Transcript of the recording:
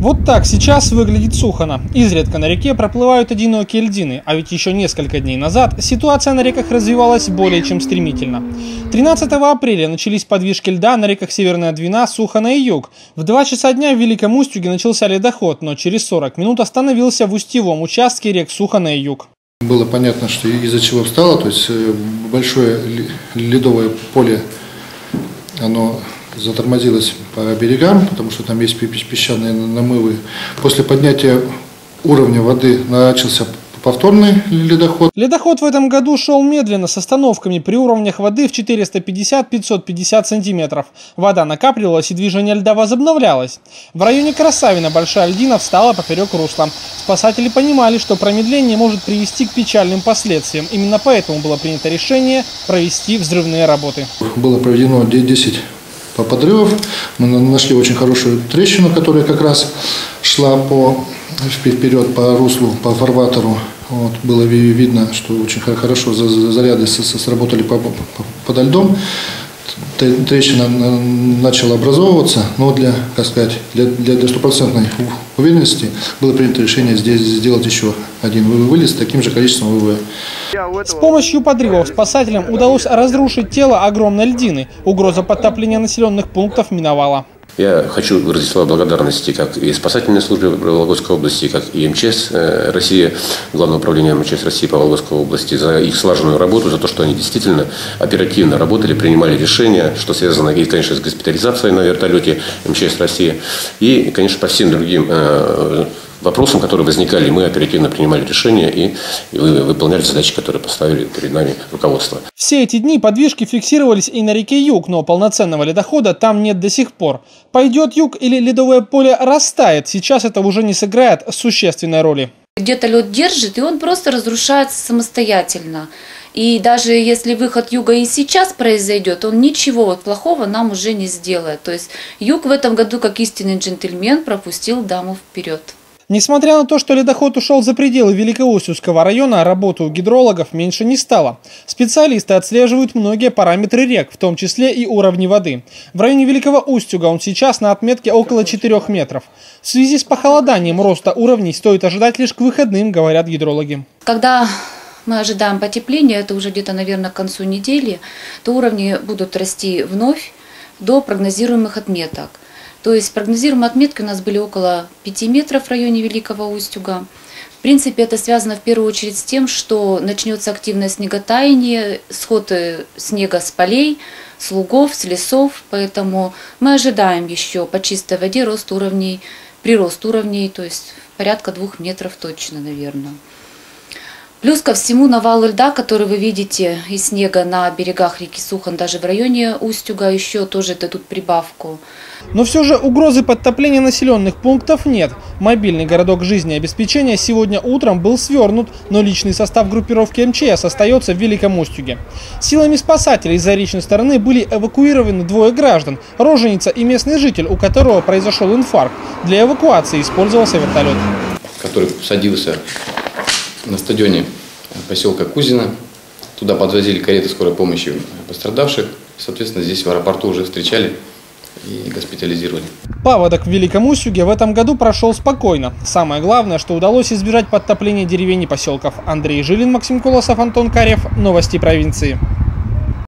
Вот так сейчас выглядит Сухано. Изредка на реке проплывают одинокие льдины, а ведь еще несколько дней назад ситуация на реках развивалась более чем стремительно. 13 апреля начались подвижки льда на реках Северная Двина, Сухано и Юг. В 2 часа дня в Великом Устюге начался ледоход, но через 40 минут остановился в устьевом участке рек Сухано и Юг. Было понятно, что из-за чего встало, то есть большое ледовое поле, оно затормозилось по берегам, потому что там есть песчаные намывы. После поднятия уровня воды начался повторный ледоход. Ледоход в этом году шел медленно, с остановками при уровнях воды в 450-550 сантиметров. Вода накапливалась и движение льда возобновлялось. В районе Красавина большая льдина встала поперек русла. Спасатели понимали, что промедление может привести к печальным последствиям. Именно поэтому было принято решение провести взрывные работы. Было проведено 10 подрывов. Мы нашли очень хорошую трещину, которая как раз шла вперед по руслу, по фарватеру. Вот, было видно, что очень хорошо заряды сработали подо льдом. Трещина начала образовываться, но для стопроцентной уверенности было принято решение здесь сделать еще один вылез с таким же количеством ВВ. С помощью подрывов спасателям удалось разрушить тело огромной льдины. Угроза подтопления населенных пунктов миновала. Я хочу выразить слова благодарности как и спасательной службе Вологодской области, как и МЧС России, Главное управление МЧС России по Вологодской области, за их слаженную работу, за то, что они действительно оперативно работали, принимали решения, что связано, и, конечно, с госпитализацией на вертолете МЧС России, и, конечно, по всем другим вопросам, которые возникали, мы оперативно принимали решения и выполняли задачи, которые поставили перед нами руководство. Все эти дни подвижки фиксировались и на реке Юг, но полноценного ледохода там нет до сих пор. Пойдет Юг или ледовое поле растает, сейчас это уже не сыграет существенной роли. Где-то лед держит, и он просто разрушается самостоятельно. И даже если выход Юга и сейчас произойдет, он ничего плохого нам уже не сделает. То есть Юг в этом году, как истинный джентльмен, пропустил даму вперед. Несмотря на то, что ледоход ушел за пределы Великоустюгского района, работы у гидрологов меньше не стало. Специалисты отслеживают многие параметры рек, в том числе и уровни воды. В районе Великого Устюга он сейчас на отметке около 4 метров. В связи с похолоданием роста уровней стоит ожидать лишь к выходным, говорят гидрологи. Когда мы ожидаем потепления, это уже где-то, наверное, к концу недели, то уровни будут расти вновь до прогнозируемых отметок. То есть прогнозируемые отметки у нас были около 5 метров в районе Великого Устюга. В принципе, это связано в первую очередь с тем, что начнется активное снеготаяние, сход снега с полей, с лугов, с лесов. Поэтому мы ожидаем еще по чистой воде прирост уровней, то есть порядка 2 метров точно, наверное. Плюс ко всему навалу льда, который вы видите, и снега на берегах реки Сухон, даже в районе Устюга, еще тоже дадут прибавку. Но все же угрозы подтопления населенных пунктов нет. Мобильный городок жизнеобеспечения сегодня утром был свернут, но личный состав группировки МЧС остается в Великом Устюге. Силами спасателей с заречной стороны были эвакуированы 2 граждан, роженица и местный житель, у которого произошел инфаркт. Для эвакуации использовался вертолет, который садился на стадионе поселка Кузино. Туда подвозили кареты скорой помощи пострадавших. Соответственно, здесь в аэропорту уже встречали и госпитализировали. Паводок в Великом Устюге в этом году прошел спокойно. Самое главное, что удалось избежать подтопления деревень и поселков. Андрей Жилин, Максим Колосов, Антон Карев. Новости провинции.